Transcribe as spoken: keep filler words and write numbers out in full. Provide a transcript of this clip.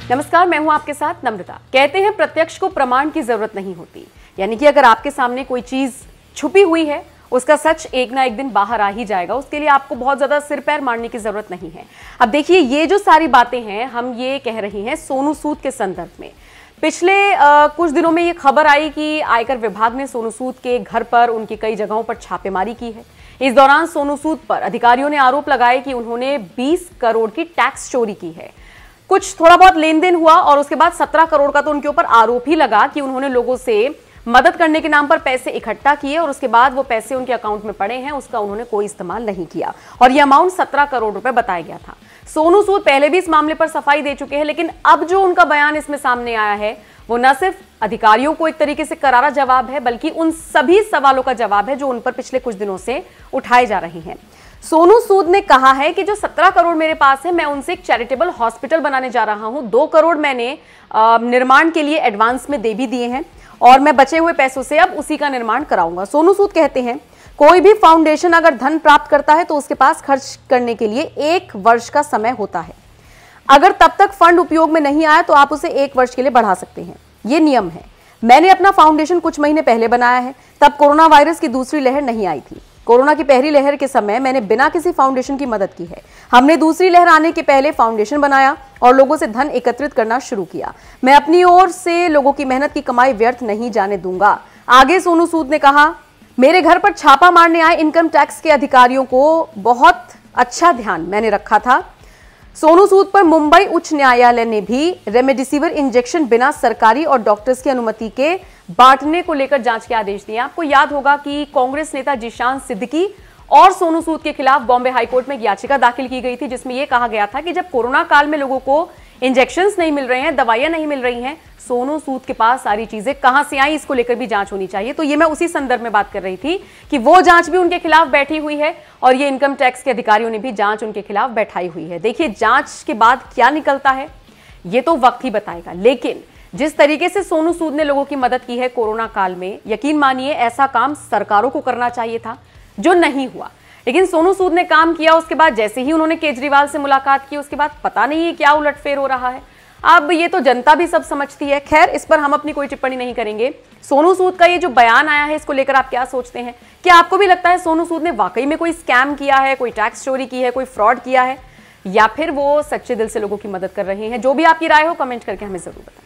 नमस्कार, मैं हूं आपके साथ नम्रता। कहते हैं प्रत्यक्ष को प्रमाण की जरूरत नहीं होती, यानी कि अगर आपके सामने कोई चीज छुपी हुई है उसका सच एक ना एक दिन बाहर आ ही जाएगा। उसके लिए आपको बहुत ज्यादा सिर पैर मारने की जरूरत नहीं है। अब देखिए, ये जो सारी बातें हैं हम ये कह रही हैं सोनू सूद के संदर्भ में। पिछले आ, कुछ दिनों में ये खबर आई कि आयकर विभाग ने सोनू सूद के घर पर, उनकी कई जगहों पर छापेमारी की है। इस दौरान सोनू सूद पर अधिकारियों ने आरोप लगाए कि उन्होंने बीस करोड़ की टैक्स चोरी की है। कुछ थोड़ा बहुत लेन देन हुआ और उसके बाद सत्रह करोड़ का तो उनके ऊपर आरोप ही लगा कि उन्होंने लोगों से मदद करने के नाम पर पैसे इकट्ठा किए और उसके बाद वो पैसे उनके अकाउंट में पड़े हैं, उसका उन्होंने कोई इस्तेमाल नहीं किया और ये अमाउंट सत्रह करोड़ रुपए बताया गया था। सोनू सूद पहले भी इस मामले पर सफाई दे चुके हैं, लेकिन अब जो उनका बयान इसमें सामने आया है वो न सिर्फ अधिकारियों को एक तरीके से करारा जवाब है, बल्कि उन सभी सवालों का जवाब है जो उन पर पिछले कुछ दिनों से उठाए जा रहे हैं। सोनू सूद ने कहा है कि जो सत्रह करोड़ मेरे पास है, मैं उनसे एक चैरिटेबल हॉस्पिटल बनाने जा रहा हूं। दो करोड़ मैंने निर्माण के लिए एडवांस में दे भी दिए हैं और मैं बचे हुए पैसों से अब उसी का निर्माण कराऊंगा। सोनू सूद कहते हैं, कोई भी फाउंडेशन अगर धन प्राप्त करता है तो उसके पास खर्च करने के लिए एक वर्ष का समय होता है। अगर तब तक फंड उपयोग में नहीं आया तो आप उसे एक वर्ष के लिए बढ़ा सकते हैं, ये नियम है। मैंने अपना फाउंडेशन कुछ महीने पहले बनाया है, तब कोरोना वायरस की दूसरी लहर नहीं आई थी। कोरोना की पहली लहर के समय मैंने बिना किसी फाउंडेशन की मदद की है। हमने दूसरी लहर आने के पहले फाउंडेशन बनाया और लोगों से धन एकत्रित करना शुरू किया। मैं अपनी ओर से लोगों की मेहनत की कमाई व्यर्थ नहीं जाने दूंगा। आगे सोनू सूद ने कहा, मेरे घर पर छापा मारने आए इनकम टैक्स के अधिकारियों को बहुत अच्छा ध्यान मैंने रखा था। सोनू सूद पर मुंबई उच्च न्यायालय ने भी रेमडेसिविर इंजेक्शन बिना सरकारी और डॉक्टर्स की अनुमति के बांटने को लेकर जांच के आदेश दिए। आपको याद होगा कि कांग्रेस नेता जिशान सिद्दीकी और सोनू सूद के खिलाफ बॉम्बे हाईकोर्ट में एक याचिका दाखिल की गई थी, जिसमें यह कहा गया था कि जब कोरोना काल में लोगों को इंजेक्शंस नहीं मिल रहे हैं, दवाइयां नहीं मिल रही हैं, सोनू सूद के पास सारी चीजें कहां से आई, इसको लेकर भी जांच होनी चाहिए। तो ये मैं उसी संदर्भ में बात कर रही थी कि वो जांच भी उनके खिलाफ बैठी हुई है और ये इनकम टैक्स के अधिकारियों ने भी जांच उनके खिलाफ बैठाई हुई है। देखिए, जांच के बाद क्या निकलता है ये तो वक्त ही बताएगा, लेकिन जिस तरीके से सोनू सूद ने लोगों की मदद की है कोरोना काल में, यकीन मानिए ऐसा काम सरकारों को करना चाहिए था, जो नहीं हुआ। लेकिन सोनू सूद ने काम किया। उसके बाद जैसे ही उन्होंने केजरीवाल से मुलाकात की, उसके बाद पता नहीं है क्या उलटफेर हो रहा है। अब ये तो जनता भी सब समझती है। खैर, इस पर हम अपनी कोई टिप्पणी नहीं करेंगे। सोनू सूद का ये जो बयान आया है, इसको लेकर आप क्या सोचते हैं? क्या आपको भी लगता है सोनू सूद ने वाकई में कोई स्कैम किया है, कोई टैक्स चोरी की है, कोई फ्रॉड किया है, या फिर वो सच्चे दिल से लोगों की मदद कर रहे हैं? जो भी आपकी राय हो कमेंट करके हमें जरूर बताएं।